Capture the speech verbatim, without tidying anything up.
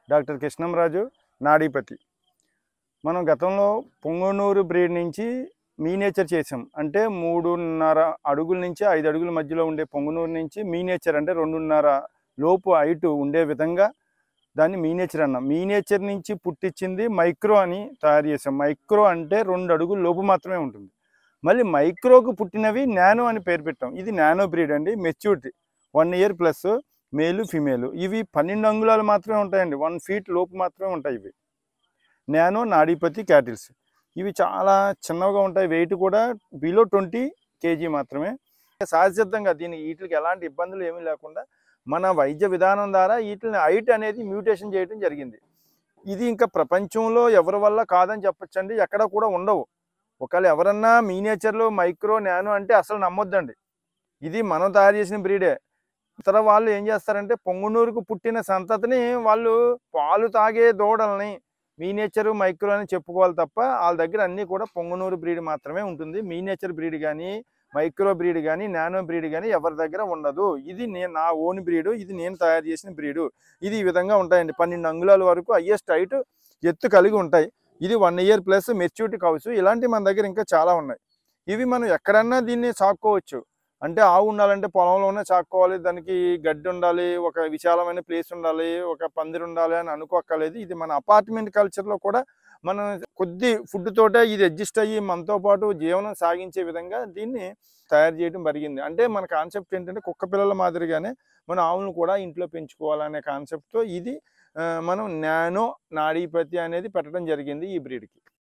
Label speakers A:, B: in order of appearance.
A: Doctor Krishnamraju నాడీపతి. మనం గతంలో Punganur breed నుంచి మీనేచర్ చేసాం. అంటే మూడున్నర అడుగుల నుంచి ఐదు అడుగుల మధ్యలో ఉండే పొంగనూరు నుంచి మీనేచర్ అంటే రెండున్నర లోపు హైట్ ఉండే విధంగా దాన్ని మీనేచర్ అన్నాం. మీనేచర్ నుంచి పుట్టించింది మైక్రో అని తయారు చేసాం. మైక్రో అంటే రెండు అడుగుల లోపు మాత్రమే ఉంటుంది. మళ్ళీ మైక్రోకు పుట్టినవి నానో అని పేరు పెట్టాం. ఇది నానో బ్రీడ్ అండి. Maturity one year plus, male female. ఇవి పన్నెండు అంగుళాలు మాత్రమే ఉంటాయండి. వన్ ఫీట్ లోపు మాత్రమే ఉంటాయి ఇవి. నానో నాడీపతి క్యాటిల్స్. ఇవి చాలా చిన్నగా ఉంటాయి. వెయిట్ కూడా బిలో ట్వంటీ కేజీ మాత్రమే. సహజసిద్ధంగా దీనికి వీటికి ఎలాంటి ఇబ్బందులు ఏమీ లేకుండా మన వైద్య విధానం ద్వారా వీటిని హైట్ అనేది మ్యూటేషన్ చేయడం జరిగింది. ఇది ఇంకా ప్రపంచంలో ఎవరి వల్ల కాదని చెప్పొచ్చండి. ఎక్కడ కూడా ఉండవు. ఒకవేళ ఎవరన్నా మీనేచర్లో మైక్రో నానో అంటే అసలు నమ్మొద్దండి. ఇది మనం తయారు చేసిన బ్రీడే. ఇతర వాళ్ళు ఏం చేస్తారంటే పొంగనూరుకు పుట్టిన సంతతిని వాళ్ళు పాలు తాగే దూడల్ని మీనేచరు మైక్రో అని చెప్పుకోవాలి తప్ప వాళ్ళ దగ్గర అన్నీ కూడా పొంగనూరు బ్రీడ్ మాత్రమే ఉంటుంది. మీనేచర్ బ్రీడ్ కానీ, మైక్రో బ్రీడ్ కానీ, నానో బ్రీడ్ కానీ ఎవరి దగ్గర ఉండదు. ఇది నేను నా ఓన్ బ్రీడు. ఇది నేను తయారు చేసిన బ్రీడు. ఇది ఈ విధంగా ఉంటాయండి. పన్నెండు అంగుళాల వరకు హయ్యెస్ట్ హైట్ ఎత్తు కలిగి ఉంటాయి. ఇది one year plus maturity cows. ఇలాంటివి మన దగ్గర ఇంకా చాలా ఉన్నాయి. ఇవి మనం ఎక్కడన్నా దీన్ని సాక్కోవచ్చు. అంటే ఆవు ఉండాలంటే పొలంలోనే సాక్కోవాలి. దానికి గడ్డి ఉండాలి, ఒక విశాలమైన ప్లేస్ ఉండాలి, ఒక పందిరి ఉండాలి అని అనుకోక్కర్లేదు. ఇది మన అపార్ట్మెంట్ కల్చర్లో కూడా మనం కొద్ది ఫుడ్ తోటే ఇది అడ్జస్ట్ అయ్యి మనతో పాటు జీవనం సాగించే విధంగా దీన్ని తయారు చేయడం జరిగింది. అంటే మన కాన్సెప్ట్ ఏంటంటే కుక్క పిల్లల మాదిరిగానే మన ఆవులను కూడా ఇంట్లో పెంచుకోవాలనే కాన్సెప్ట్తో ఇది మనం నానో నాడీపతి అనేది పెట్టడం జరిగింది ఈ బ్రీడ్కి.